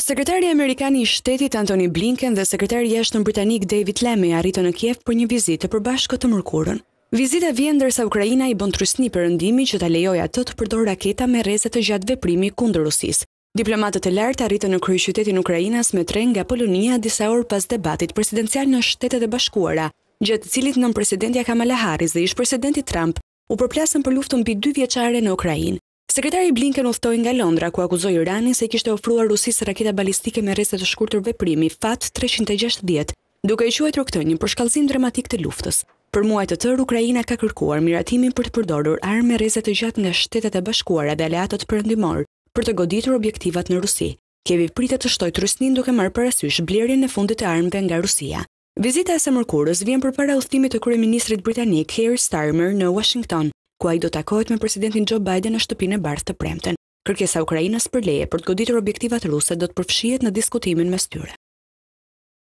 Sekretari amerikan I Shtetit Antony Blinken dhe sekretari I jashtëm britanik David Lammy arritën në Kiev për një vizitë të përbashkët të mërkurën. Vizita vjen ndërsa Ukraina I bën trysni perëndimi që ta lejojë atë të përdorë raketa me rreze të gjatë veprimi kundër Rusisë. Diplomatët e lartë arritën në kryeqytetin Ukrainas me tren nga Polonia disa orë pas debatit presidencial në Shtetet e Bashkuara, gjatë të cilit nënpresidentja Kamala Harris dhe ish-presidenti Trump u përplasën për luftën mbi 2 vjeçare në Ukrainë. Sekretari Blinken udhtoi nga Londra ku akuzoi Iranin se kishte ofruar Rusisë raketa balistike me rreze të shkurtër veprimi FAT-360, duke I quajtur këtë një përshkallëzim dramatik të luftës. Për muaj të tërë Ukraina ka kërkuar miratimin për të përdorur armë me rreze të gjatë nga Shtetet e Bashkuara dhe aleatët perëndimor për të goditur objektivat në Rusi. Kievi pritet të shtojë trysnin duke marrë parasysh blerjen e fundit të armëve nga Rusia. Vizita e së mërkurës vjen përpara udhëtimit të kryeministrit britanik Keir Starmer në Washington, ku ai do takohet me presidentin Joe Biden në shtëpinë e Bardhë të premten. Kërkesa e Ukrainës për leje për të goditur objektivat ruse do të përfshihet në diskutimin mes tyre.